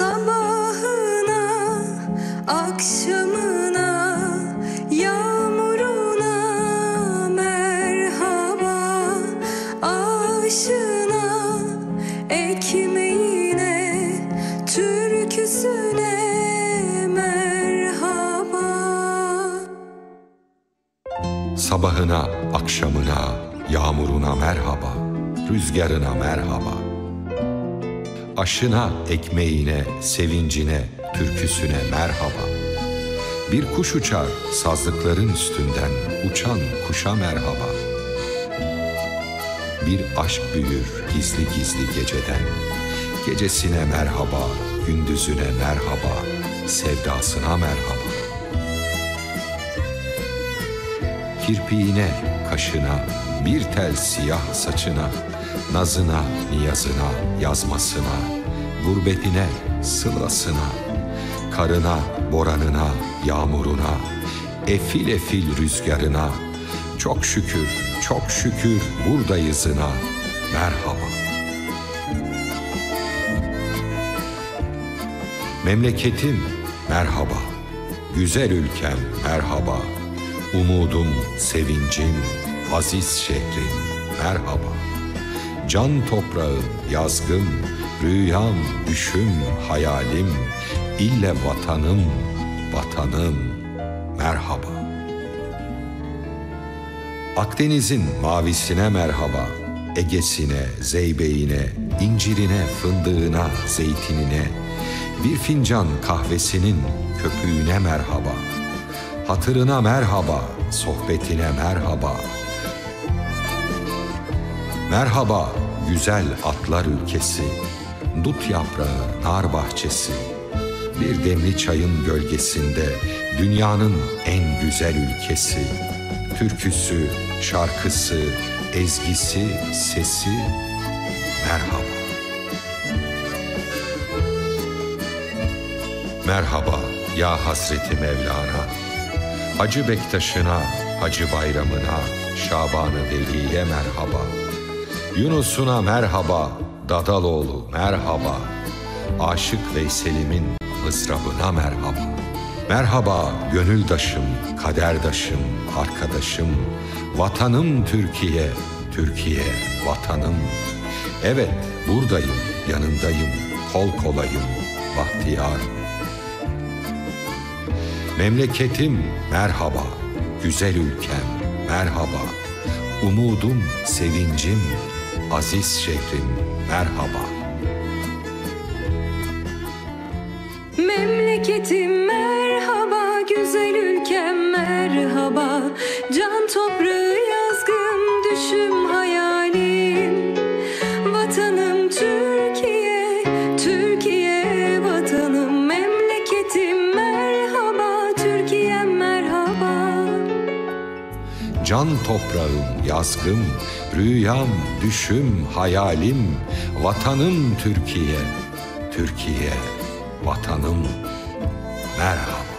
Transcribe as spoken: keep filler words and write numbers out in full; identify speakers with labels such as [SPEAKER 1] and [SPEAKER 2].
[SPEAKER 1] Sabahına, akşamına, yağmuruna merhaba, aşına, ekmeğine, türküsüne merhaba.
[SPEAKER 2] Sabahına, akşamına, yağmuruna merhaba, rüzgarına merhaba. Aşına, ekmeğine, sevincine, türküsüne merhaba. Bir kuş uçar sazlıkların üstünden, uçan kuşa merhaba. Bir aşk büyür gizli gizli geceden, gecesine merhaba, gündüzüne merhaba, sevdasına merhaba. Kirpiğine, kaşına, bir tel siyah saçına, nazına, niyazına, yazmasına, gurbetine, sılasına, karına, boranına, yağmuruna, efil efil rüzgarına, çok şükür, çok şükür buradayızına merhaba. Memleketim merhaba, güzel ülkem merhaba, umudum, sevincim, aziz şehrim merhaba. Can toprağım, yazgım, rüyam, düşüm, hayalim, ille vatanım, vatanım merhaba. Akdeniz'in mavisine merhaba, Ege'sine, zeybeğine, incirine, fındığına, zeytinine, bir fincan kahvesinin köpüğüne merhaba. Hatırına merhaba, sohbetine merhaba. Merhaba güzel atlar ülkesi, dut yaprağı, nar bahçesi. Bir demli çayın gölgesinde dünyanın en güzel ülkesi. Türküsü, şarkısı, ezgisi, sesi merhaba. Merhaba ya Hazreti Mevlana, Hacı Bektaş'ına, Hacı Bayram'ına, Şaban-ı Veli'ye merhaba. Yunus'una merhaba, Dadaloğlu merhaba, Aşık Veysel'imin mızrabına merhaba. Merhaba gönüldaşım, kaderdaşım, arkadaşım, vatanım Türkiye, Türkiye vatanım. Evet buradayım, yanındayım, kol kolayım, bahtiyarım. Memleketim merhaba, güzel ülkem merhaba, umudum, sevincim, aziz şehrim merhaba.
[SPEAKER 1] Memleketim merhaba, güzel ülkem merhaba, can toprağı, yazgım, düşüm, hayalim, vatanım Türkiye, Türkiye vatanım. Memleketim merhaba, Türkiye'm merhaba.
[SPEAKER 2] Can toprağım, yazgım, rüyam, düşüm, hayalim, vatanım Türkiye, Türkiye vatanım merhaba.